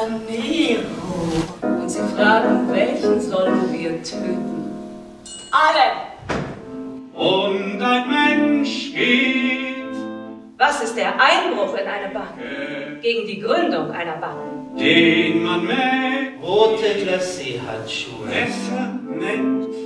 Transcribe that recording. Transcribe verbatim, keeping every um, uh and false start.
Nero. Und sie fragen, welchen sollen wir töten? Alle! Und ein Mensch geht. Was ist der Einbruch in eine Bank? Gegen die Gründung einer Bank. Den man mit Rote Glacé-Handschuhe. Messer nennt.